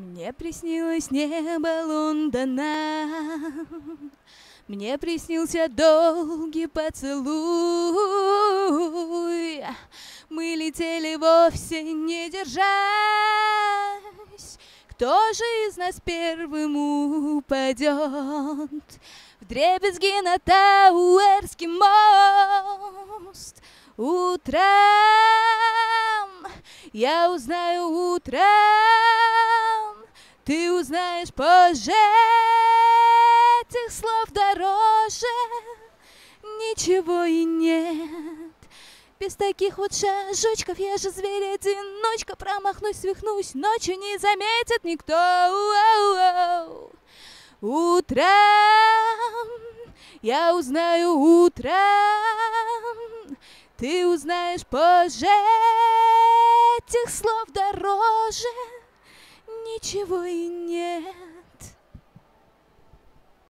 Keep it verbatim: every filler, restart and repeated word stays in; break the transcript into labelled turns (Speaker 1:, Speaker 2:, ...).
Speaker 1: Мне приснилось небо Лондона, мне приснился долгий поцелуй. Мы летели вовсе не держась, кто же из нас первым упадет? Вдребезги на Тауэрский мост. Утром я узнаю, утром ты узнаешь позже. Этих слов дороже ничего и нет. Без таких вот шажочков я же зверь-одиночка. Промахнусь, свихнусь, ночью не заметит никто. Утром я узнаю, утром ты узнаешь позже. Этих слов дороже ничего и нет.